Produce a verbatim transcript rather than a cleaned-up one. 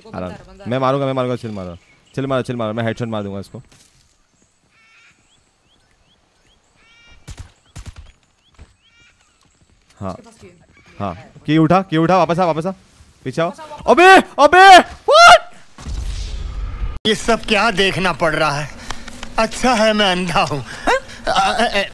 आराम मैं मारूंगा मैं मारूंगा चिल मारो चिल मारो चिल मारो मैं हेडशॉट मार दूंगा इसको। हाँ हाँ की उठा की उठा वापस आ वापस आ पीछे आओ। अबे अबे ये सब क्या देखना पड़ रहा है। अच्छा है मैं अंधा हूँ।